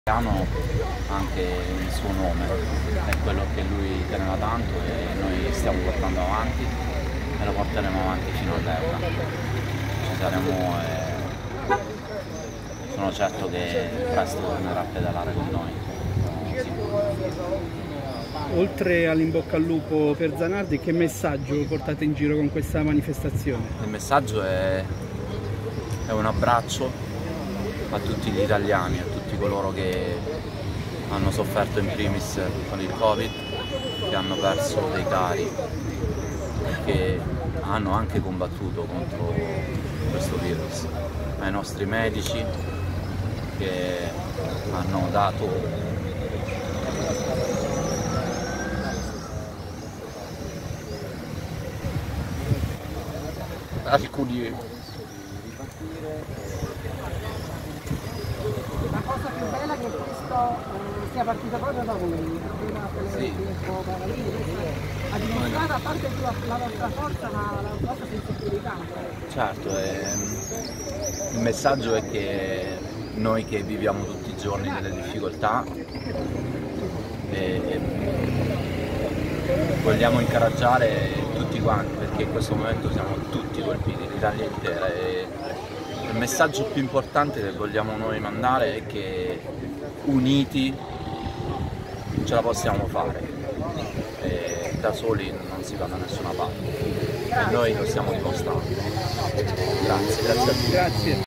Hanno anche il suo nome, è quello che lui teneva tanto e noi stiamo portando avanti e lo porteremo avanti fino all'Eura. Ci saremo e sono certo che presto tornerà a pedalare con noi. Oltre all'in bocca al lupo per Zanardi, che messaggio portate in giro con questa manifestazione? Il messaggio è un abbraccio a tutti gli italiani, a tutti coloro che hanno sofferto in primis con il Covid, che hanno perso dei cari, che hanno anche combattuto contro questo virus, ai nostri medici che hanno dato alcuni. La cosa più bella è che questo sia partito proprio da voi, Sì. ha dimostrato a parte la vostra forza ma la vostra sensibilità. Certo, il messaggio è che noi che viviamo tutti i giorni delle difficoltà vogliamo incoraggiare tutti quanti, perché in questo momento siamo tutti colpiti, l'Italia intera, e il messaggio più importante che vogliamo noi mandare è che uniti ce la possiamo fare, e da soli non si va da nessuna parte e noi lo stiamo dimostrando. Grazie a tutti. Grazie.